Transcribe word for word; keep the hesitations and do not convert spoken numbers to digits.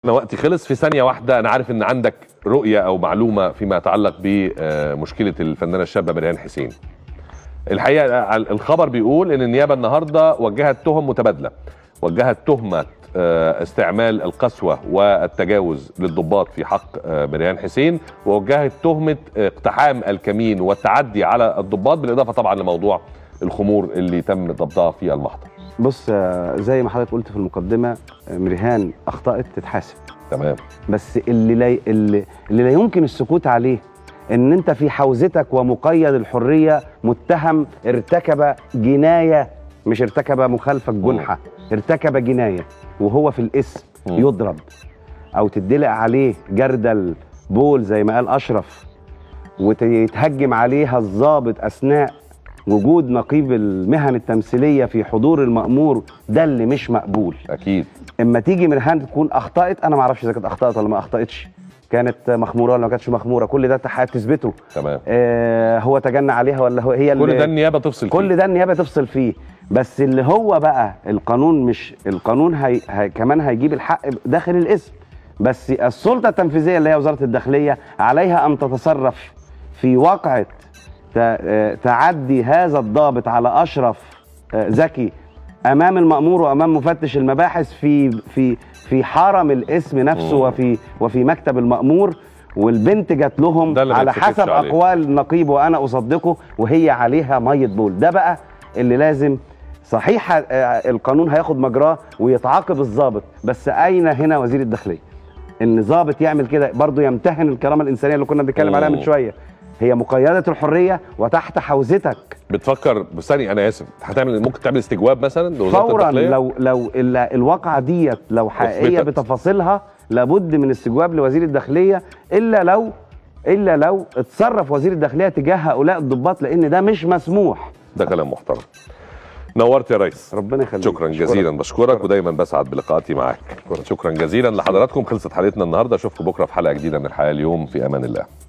أنا وقتي خلص في ثانية واحدة. أنا عارف إن عندك رؤية أو معلومة فيما يتعلق بمشكلة الفنانة الشابة مريهان حسين. الحقيقة الخبر بيقول إن النيابة النهاردة وجهت تهم متبادلة، وجهت تهمة استعمال القسوة والتجاوز للضباط في حق مريهان حسين، ووجهت تهمة اقتحام الكمين والتعدي على الضباط، بالإضافة طبعا لموضوع الخمور اللي تم ضبطها في المحضر. بص، زي ما حضرتك قلت في المقدمه، مريهان اخطأت تتحاسب، تمام، بس اللي لا اللي, اللي لا يمكن السكوت عليه ان انت في حوزتك ومقيد الحريه متهم ارتكب جنايه، مش ارتكب مخالفه جنحه، ارتكب جنايه وهو في الاسم يضرب او تدلق عليه جردل بول زي ما قال اشرف، ويتهجم عليها الضابط اثناء وجود نقيب المهن التمثيليه في حضور المأمور. ده اللي مش مقبول. اكيد. اما تيجي مريهان تكون اخطأت، انا ما اعرفش اذا كانت اخطأت ولا ما اخطأتش، كانت مخموره ولا ما كانتش مخموره، كل ده تثبته. تمام. آه هو تجنى عليها ولا هو هي اللي كل ده النيابه تفصل فيه، كل ده النيابه تفصل فيه. بس اللي هو بقى القانون، مش القانون هي هي كمان هيجيب الحق داخل الاسم، بس السلطه التنفيذيه اللي هي وزاره الداخليه عليها ان تتصرف في واقعه تعدي هذا الضابط على اشرف زكي امام المأمور وامام مفتش المباحث في في في حرم الاسم نفسه وفي وفي مكتب المأمور، والبنت جات لهم على حسب عليه. اقوال النقيب وانا اصدقه، وهي عليها ميه بول. ده بقى اللي لازم، صحيح القانون هياخد مجراه ويتعاقب الضابط، بس اين هنا وزير الداخليه؟ ان ضابط يعمل كده برضه يمتهن الكرامه الانسانيه اللي كنا بنتكلم عليها من شويه. هي مقيدة الحرية وتحت حوزتك. بتفكر بثانية، أنا آسف، هتعمل ممكن تعمل استجواب مثلا لوزارة فورا الداخلية؟ لو لو الواقعة ديت لو حقيقية بتفاصيلها لابد من استجواب لوزير الداخلية، إلا لو إلا لو اتصرف وزير الداخلية تجاه هؤلاء الضباط، لأن ده مش مسموح. ده كلام محترم. نورت يا ريس. ربنا يخليك. شكرا جزيلا، بشكرك ودايما بسعد بلقاءاتي معاك. شكرا جزيلا لحضراتكم. خلصت حلقتنا النهارده، اشوفكم بكره في حلقة جديدة من الحياة اليوم. في أمان الله.